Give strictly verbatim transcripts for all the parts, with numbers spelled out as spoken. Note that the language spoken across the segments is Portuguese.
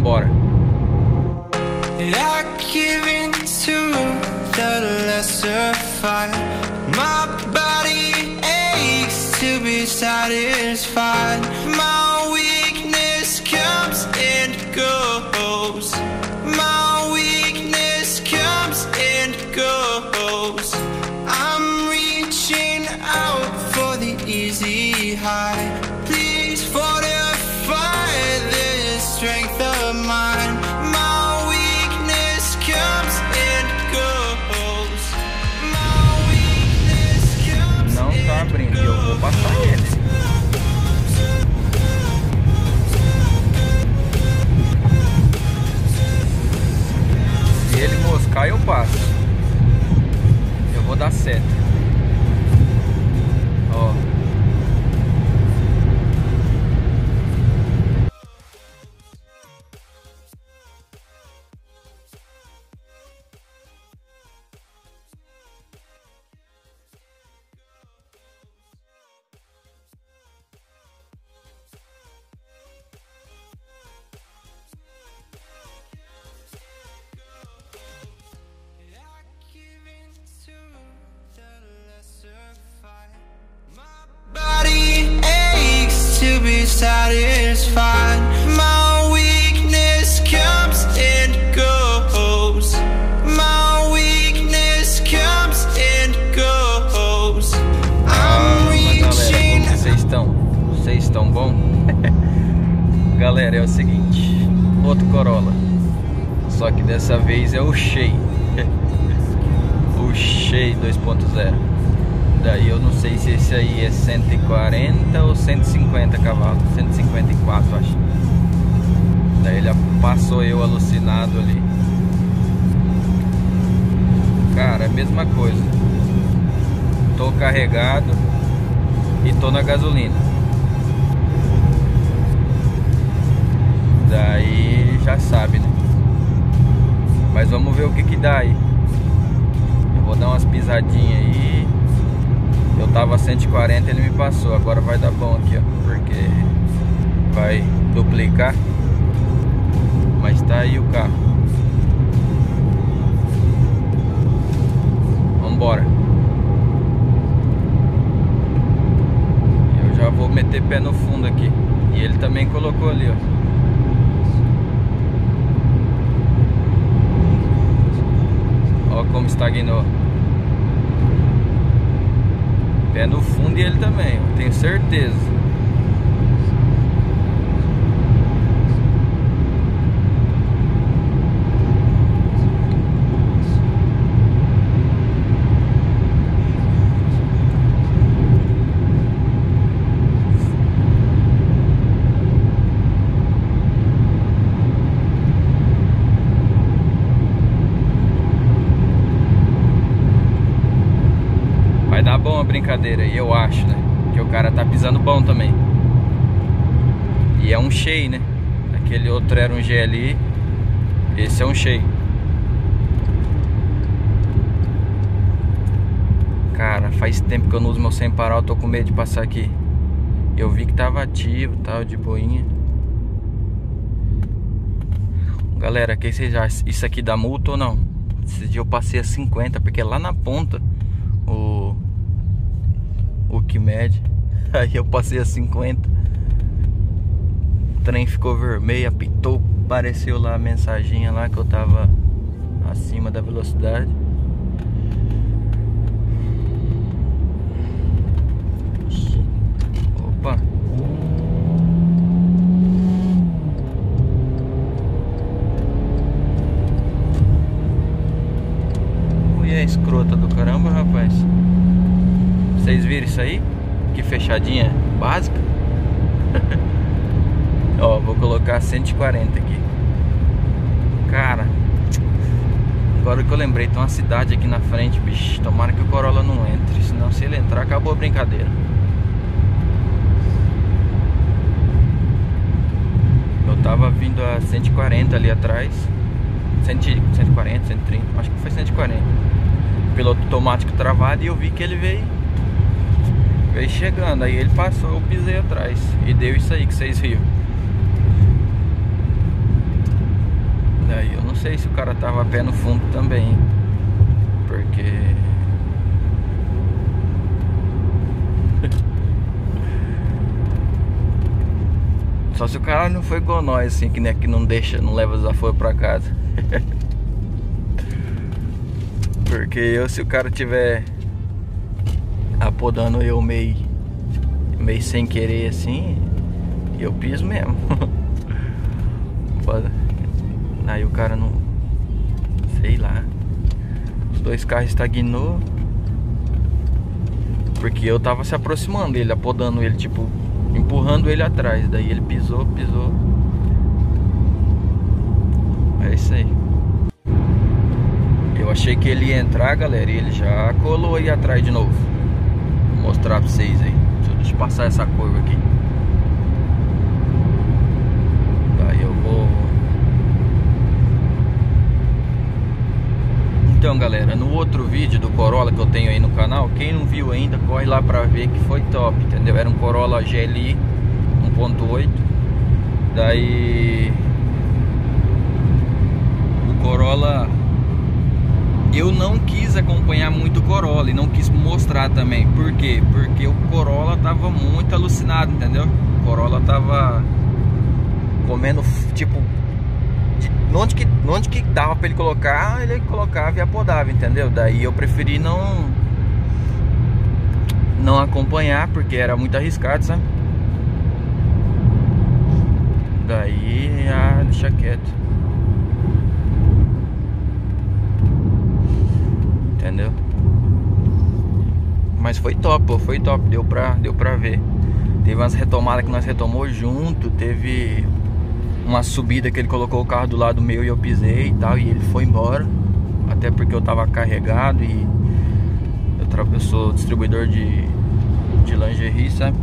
Vambora. I give in to the lesser fight. My body aches to be satisfied. My weakness comes and goes. My weakness comes and goes. I'm reaching out for the easy high. Please fortify this strength of mine. My weakness comes and goes. My weakness comes. Não tá abrindo, eu vou passar ele. Se ele moscar, eu passo. Eu vou dar seta. Ó. Satisfied. My weakness comes and goes. My weakness comes and goes. I'm reaching. Galera, como vocês estão? Vocês estão bom? Galera, é o seguinte, outro Corolla, só que dessa vez é o Shea. O Shea dois ponto zero. Daí eu não sei se esse aí é cento e quarenta ou cento e cinquenta cavalos, cento e cinquenta e quatro acho. Daí ele passou eu alucinado ali. Cara, é a mesma coisa. Tô carregado e tô na gasolina. Daí já sabe, né? Mas vamos ver o que que dá aí. Eu vou dar umas pisadinhas aí. Eu tava a cento e quarenta, ele me passou. Agora vai dar bom aqui, ó, porque vai duplicar. Mas tá aí o carro. Vambora. Eu já vou meter pé no fundo aqui. E ele também colocou ali, ó. Ó como estagnou. Pé no fundo e ele também, eu tenho certeza. Vai dar bom a brincadeira aí, eu acho, né? Que o cara tá pisando bom também. E é um Shea, né? Aquele outro era um G L I. Esse é um Shea. Cara, faz tempo que eu não uso meu sem parar. Eu tô com medo de passar aqui. Eu vi que tava ativo, tal, de boinha. Galera, que vocês acham? Isso aqui dá multa ou não? Esse dia eu passei a cinquenta, porque lá na ponta o o que mede. Aí eu passei a cinquenta. O trem ficou vermelho, apitou, apareceu lá a mensaginha lá que eu tava acima da velocidade. Opa. Mulher escrota do caramba, rapaz. Vocês viram isso aí? Que fechadinha básica. Ó, vou colocar cento e quarenta aqui. Cara, agora que eu lembrei, tem uma cidade aqui na frente, bicho. Tomara que o Corolla não entre, senão se ele entrar, acabou a brincadeira. Eu tava vindo a cento e quarenta ali atrás. cento e quarenta, cento e trinta, acho que foi cento e quarenta. Piloto automático travado e eu vi que ele veio Veio chegando, aí ele passou, eu pisei atrás e deu isso aí que vocês viram. sei se o cara tava a pé no fundo também, porque só se o cara não foi igual nós, assim, que, né, que não deixa, não leva desaforo pra casa. Porque eu, se o cara tiver apodando eu meio, meio sem querer assim, eu piso mesmo. Aí o cara não, sei lá, os dois carros estagnou, porque eu tava se aproximando dele, apodando ele, tipo, empurrando ele atrás. Daí ele pisou, pisou. É isso aí. Eu achei que ele ia entrar, galera, e ele já colou aí atrás de novo. Vou mostrar pra vocês aí. Deixa eu passar essa curva aqui. Daí eu vou... Então, galera, no outro vídeo do Corolla que eu tenho aí no canal, quem não viu ainda, corre lá pra ver que foi top, entendeu? Era um Corolla G L I um ponto oito. Daí... o Corolla... eu não quis acompanhar muito o Corolla e não quis mostrar também. Por quê? Porque o Corolla tava muito alucinado, entendeu? O Corolla tava comendo, tipo, onde que, onde que dava pra ele colocar, ele colocava e apodava, entendeu? Daí eu preferi não não acompanhar, porque era muito arriscado, sabe? Daí, ah, deixa quieto. Entendeu? Mas foi top, pô, foi top, deu pra, deu pra ver. Teve umas retomadas que nós retomou junto. Teve uma subida que ele colocou o carro do lado meu e eu pisei e tal, e ele foi embora. Até porque eu tava carregado e eu, tra... eu sou distribuidor de, de lingerie, sabe?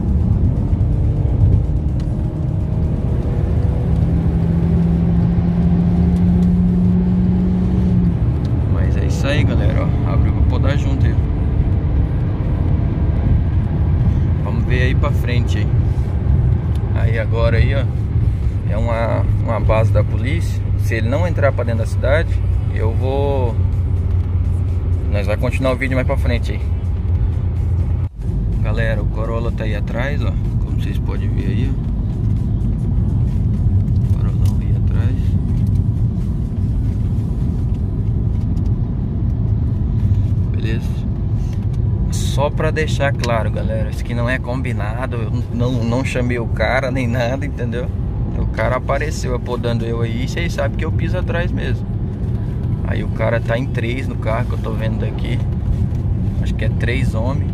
Mas é isso aí, galera, ó. Abriu pra podar junto aí. Vamos ver aí pra frente aí. Aí agora aí, ó, é uma, uma base da polícia. Se ele não entrar pra dentro da cidade, eu vou... nós vamos continuar o vídeo mais pra frente aí. Galera, o Corolla tá aí atrás, ó. Como vocês podem ver aí, ó. O Corollão aí atrás. Beleza? Só pra deixar claro, galera, isso aqui não é combinado. Eu não, não chamei o cara nem nada, entendeu? O cara apareceu apodando eu aí, e vocês sabem que eu piso atrás mesmo. Aí o cara tá em três no carro que eu tô vendo daqui. Acho que é três homens.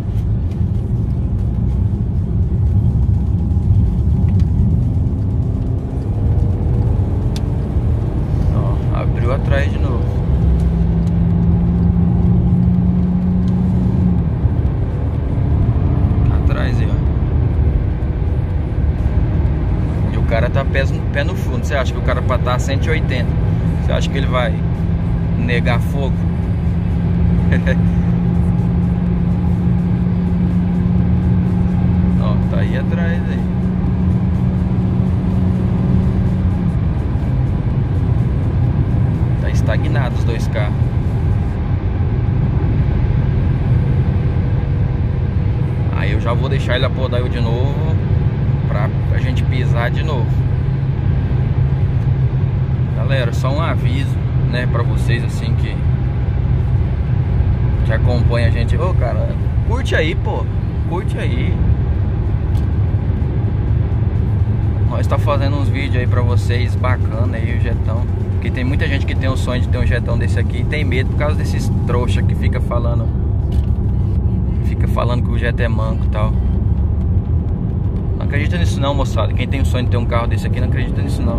Ó, abriu atrás de novo. Atrás aí, ó. O cara tá pé, pé no fundo. Você acha que o cara pra estar a cento e oitenta, você acha que ele vai negar fogo? Ó, tá aí atrás aí. Tá estagnado os dois carros. Aí eu já vou deixar ele apodar eu de novo, pra a gente pisar de novo. Galera, só um aviso, né, pra vocês assim que que acompanha a gente. Ô, cara, curte aí, pô, curte aí. Nós tá fazendo uns vídeos aí pra vocês bacana aí, o Jetão. Porque tem muita gente que tem o sonho de ter um Jetão desse aqui e tem medo por causa desses trouxa que fica falando Fica falando que o Jet é manco e tal. Não acredita nisso não, moçada. Quem tem o sonho de ter um carro desse aqui não acredita nisso não.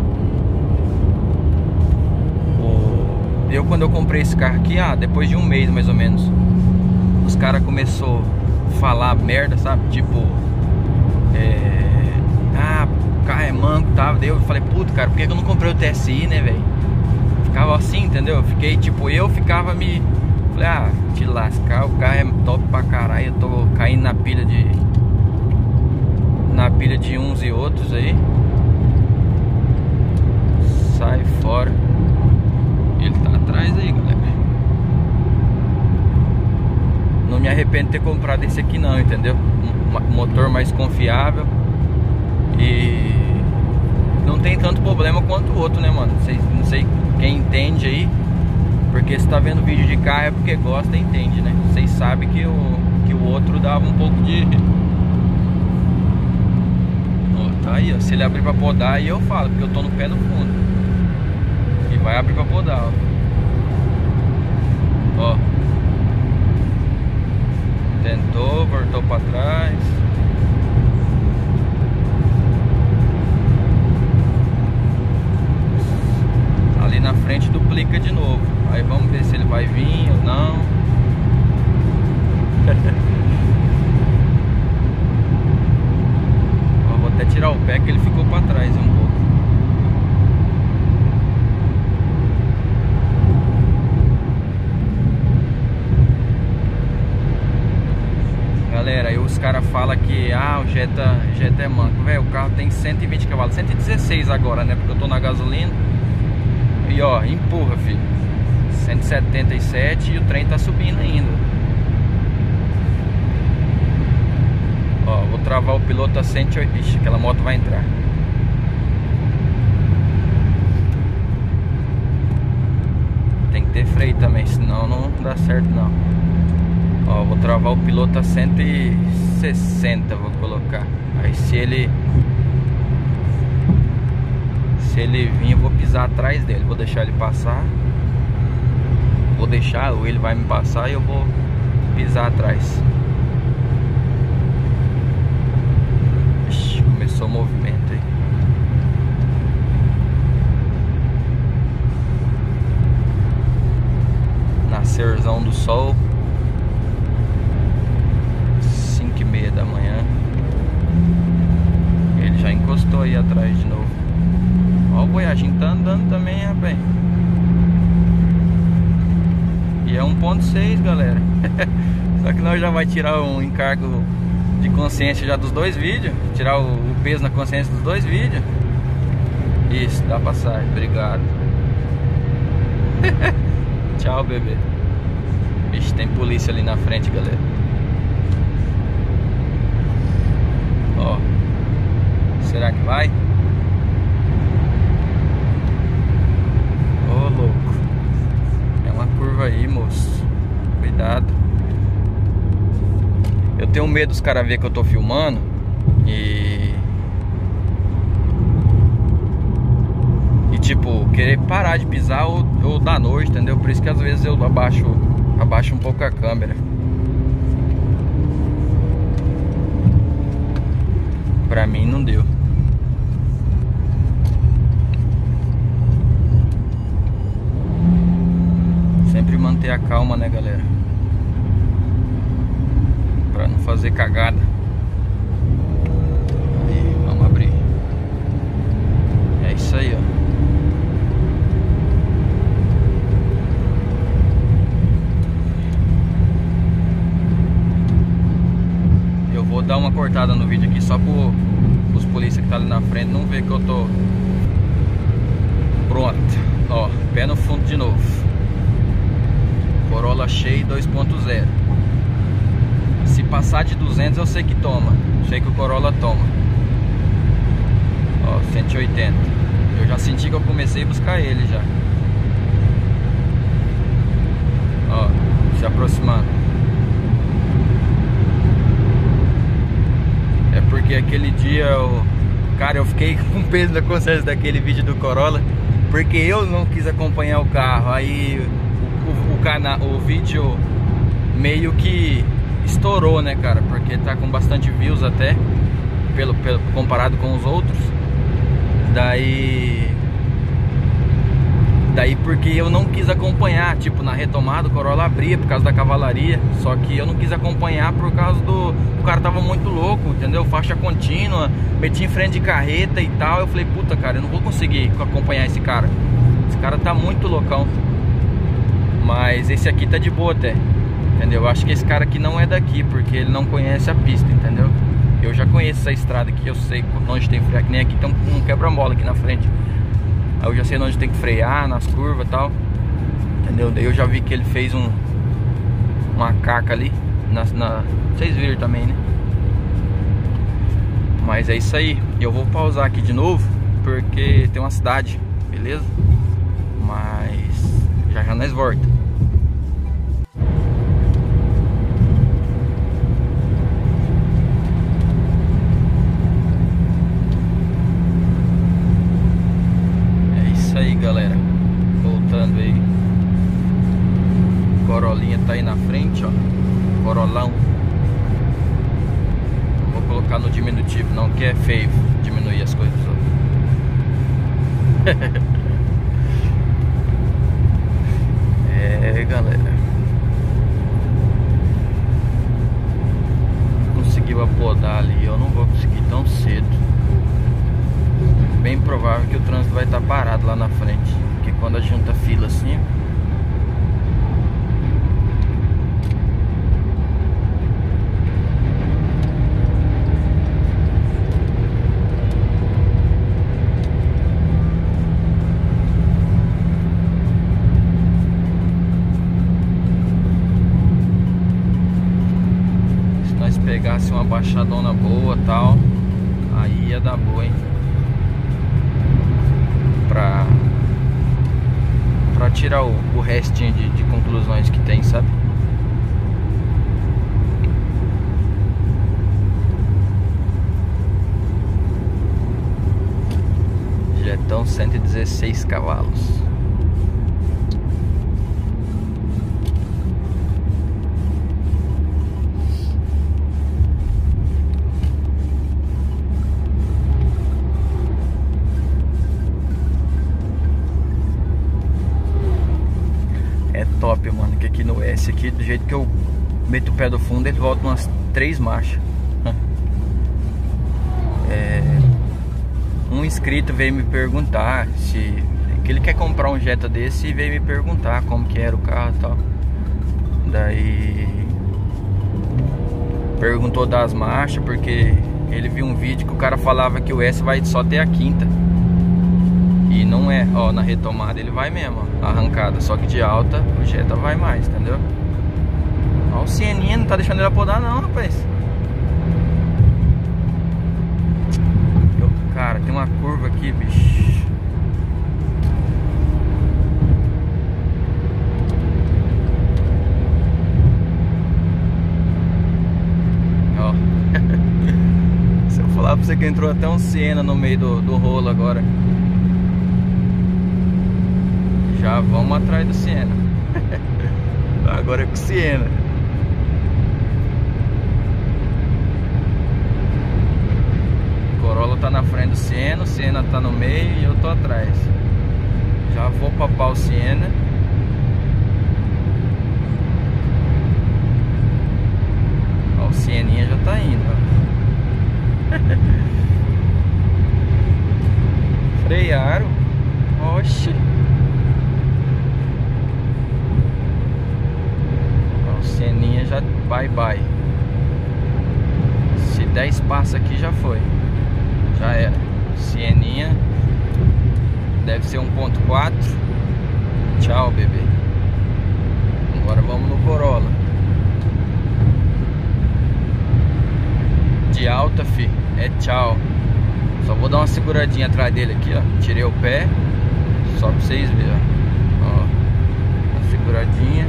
O... Eu quando eu comprei esse carro aqui, ah, depois de um mês mais ou menos, os caras começou a falar merda, sabe? Tipo, é... ah, o carro é manco e tal. Daí eu falei, puto, cara, por que eu não comprei o T S I, né, velho? Ficava assim, entendeu? Fiquei, tipo, eu ficava me... Falei, ah, te lascar, o carro é top pra caralho. Eu tô caindo na pilha de... na pilha de uns e outros aí. Sai fora. arrependo de ter comprado esse aqui não, entendeu? Um motor mais confiável e não tem tanto problema quanto o outro, né, mano? Vocês, não sei quem entende aí, porque se tá vendo vídeo de carro é porque gosta e entende, né? Vocês sabem que o, que o outro dava um pouco de... Ó, tá aí, ó. Se ele abrir pra podar, aí eu falo, porque eu tô no pé no fundo. E vai abrir pra podar, ó. Ó. Tentou, voltou pra trás. Ali na frente duplica de novo. Aí vamos ver se ele vai vir ou não. Ó, vou até tirar o pé que ele ficou pra trás um pouco. Galera, aí os caras falam que ah, o Jetta, Jetta é manco. Velho, o carro tem cento e vinte cavalos, cento e dezesseis agora, né? Porque eu tô na gasolina. E ó, empurra, filho. Cento e setenta e sete e o trem tá subindo ainda. Ó, vou travar o piloto a cento e oitenta. Ixi, aquela moto vai entrar. Tem que ter freio também, senão não dá certo não. Ó, vou travar o piloto a cento e sessenta, vou colocar. Aí se ele Se ele vir, eu vou pisar atrás dele. Vou deixar ele passar. Vou deixar, ou ele vai me passar e eu vou pisar atrás. Ixi, começou o movimento aí. Nascerzão do sol. Cinco e meia da manhã. Ele já encostou aí atrás de novo. Ó, o Voyaginho tá andando também, rapaz. E é um ponto seis, galera. Só que nós já vai tirar um encargo de consciência já dos dois vídeos. Tirar o, o peso na consciência dos dois vídeos. Isso, dá passagem, obrigado. Tchau, bebê. Vixe, tem polícia ali na frente, galera. Ó, será que vai? Ô, louco. É uma curva aí, moço. Cuidado. Eu tenho medo dos caras verem que eu tô filmando E E tipo, querer parar de pisar ou, ou dar noite, entendeu? Por isso que às vezes eu abaixo Abaixo um pouco a câmera. Pra mim não deu. Sempre manter a calma, né, galera? Pra não fazer cagada. Aí, vamos abrir. É isso aí, ó. Eu vou dar uma cortada no vídeo aqui só pro, pros polícia que tá ali na frente não ver que eu tô. Pronto. Ó, pé no fundo de novo. Corolla cheio dois ponto zero. Se passar de duzentos eu sei que toma. Sei que o Corolla toma. Ó, cento e oitenta. Eu já senti que eu comecei a buscar ele já. Ó, se aproximando. É porque aquele dia eu... Cara, eu fiquei com peso na consciência daquele vídeo do Corolla, porque eu não quis acompanhar o carro. Aí o, o, cana, o vídeo meio que estourou, né, cara? Porque tá com bastante views até pelo, pelo, comparado com os outros. Daí Daí porque eu não quis acompanhar. Tipo, na retomada o Corolla abria por causa da cavalaria. Só que eu não quis acompanhar por causa do... O cara tava muito louco, entendeu? Faixa contínua, metia em frente de carreta e tal. Eu falei, puta, cara, eu não vou conseguir acompanhar esse cara. Esse cara tá muito loucão. Mas esse aqui tá de boa até, entendeu? Eu acho que esse cara aqui não é daqui, porque ele não conhece a pista, entendeu? Eu já conheço essa estrada aqui, eu sei onde tem que frear. Que nem aqui tem um, um quebra-mola aqui na frente. Aí eu já sei onde tem que frear, nas curvas e tal, entendeu? Daí eu já vi que ele fez um uma caca ali na, na, vocês viram também, né? Mas é isso aí. Eu vou pausar aqui de novo porque tem uma cidade, beleza? Mas já já nós volta. É isso aí, galera. Voltando aí. Corolinha tá aí na frente, ó. Corolão. Não vou colocar no diminutivo não, que é feio diminuir as coisas. É, galera. Conseguiu apodar ali. Eu não vou conseguir tão cedo. Bem provável que o trânsito vai estar parado lá na frente. Porque quando a junta fila assim, pegasse uma baixadona boa tal, aí ia dar boa, hein? Pra, pra tirar o, o restinho de, de conclusões que tem, sabe? Jetão cento e dezesseis cavalos. Top, mano, que aqui no S aqui, do jeito que eu meto o pé do fundo, ele volta umas três marchas. É, um inscrito veio me perguntar se que ele quer comprar um Jetta desse e veio me perguntar como que era o carro e tal. Daí perguntou das marchas, porque ele viu um vídeo que o cara falava que o S vai só ter a quinta. E não é, ó, na retomada ele vai mesmo, ó, arrancada, só que de alta o Jetta vai mais, entendeu? Ó, o Sieninha não tá deixando ele apodar não, rapaz. Eu, cara, tem uma curva aqui, bicho. Ó. Se eu falar pra você que entrou até um Siena no meio do, do rolo agora. Já vamos atrás do Siena. Agora é com o Siena. Corolla tá na frente do Siena, o Siena tá no meio e eu tô atrás. Já vou papar o Siena. Ó, o Sieninha já tá indo, ó. Frearam. Oxi. Sieninha já bye bye. Se der espaço aqui já foi. Já era. Sieninha deve ser um ponto quatro. Tchau, bebê. Agora vamos no Corolla. De alta, fi, é tchau. Só vou dar uma seguradinha atrás dele aqui, ó. Tirei o pé. Só pra vocês verem, ó. Ó, uma seguradinha.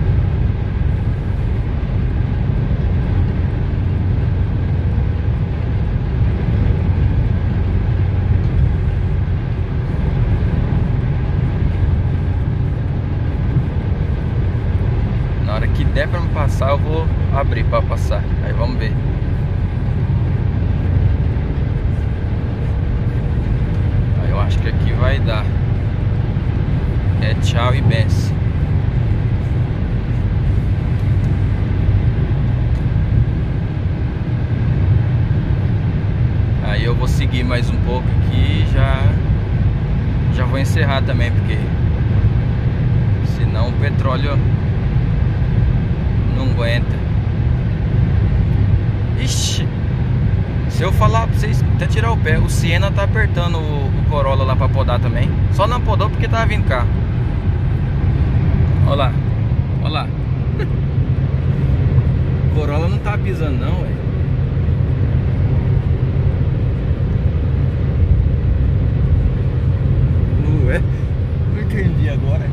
Que der pra me passar, eu vou abrir pra passar. Aí vamos ver. Aí eu acho que aqui vai dar. É tchau e benção. Aí eu vou seguir mais um pouco aqui e já já vou encerrar também, porque senão o petróleo não aguenta. Ixi, se eu falar pra vocês, até tirar o pé, o Siena tá apertando o, o Corolla lá pra podar também. Só não podou porque tava vindo carro. Olha lá, olha lá. Corolla não tá pisando não, velho. Ué, não entendi agora.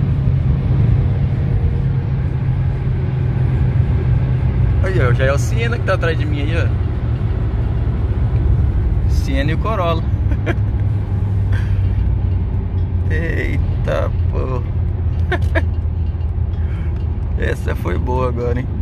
Aí, ó, já é o Siena que tá atrás de mim aí, ó. Siena e o Corolla. Eita, pô. Essa foi boa agora, hein?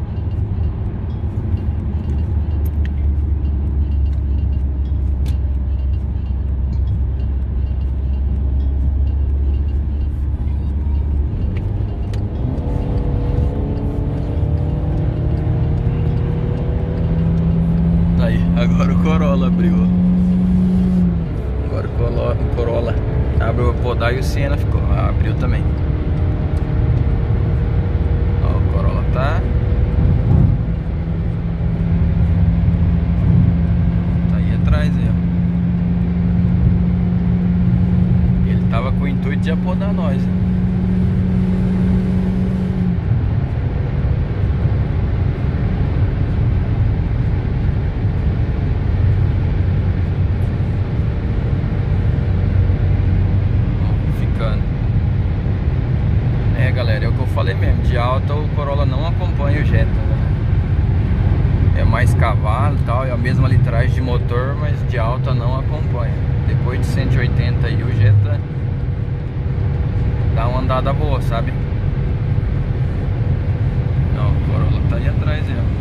Aí, agora o Corolla abriu. Agora o Corolla, o Corolla abriu a podar e o Siena ficou, abriu também. Ó, o Corolla tá Tá aí atrás aí, ó. Ele tava com o intuito de apodar nós, né? É, galera, é o que eu falei mesmo, de alta o Corolla não acompanha o Jetta, né? É mais cavalo e tal, é a mesma litragem de motor, mas de alta não acompanha. Depois de cento e oitenta aí o Jetta dá uma andada boa, sabe? Não, o Corolla tá aí atrás, ó.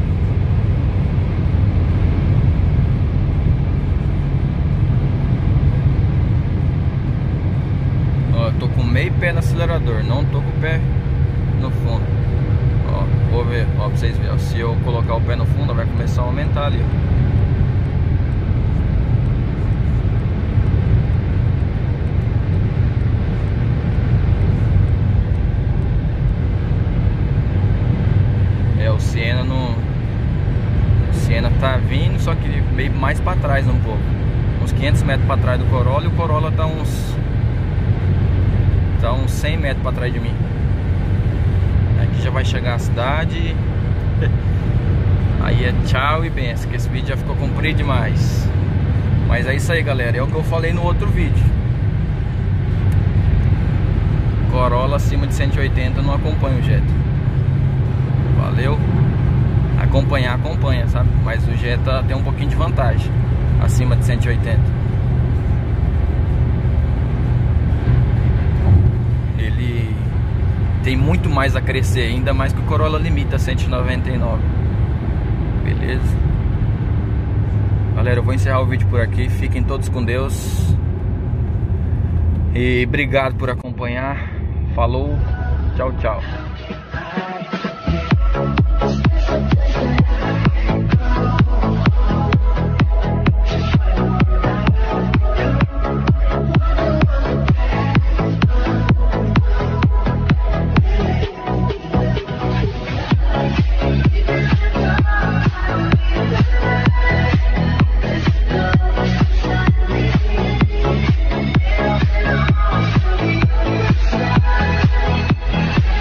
Ó, tô com meio pé no acelerador, não tô com o pé no fundo. Ó, vou ver, ó, pra vocês verem. Se eu colocar o pé no fundo, vai começar a aumentar ali, ó. É, o Siena no... O Siena tá vindo, só que meio mais pra trás um pouco. Uns quinhentos metros pra trás do Corolla, e o Corolla tá uns... Tá uns cem metros pra trás de mim. Aqui já vai chegar a cidade. Aí é tchau e benção, que esse vídeo já ficou comprido demais. Mas é isso aí, galera, é o que eu falei no outro vídeo. Corolla acima de cento e oitenta não acompanha o Jetta. Valeu? Acompanhar, acompanha, sabe? Mas o Jetta tem um pouquinho de vantagem acima de cento e oitenta. Ele tem muito mais a crescer, ainda mais que o Corolla limita a cento e noventa e nove. Beleza? Galera, eu vou encerrar o vídeo por aqui. Fiquem todos com Deus. E obrigado por acompanhar. Falou, tchau, tchau.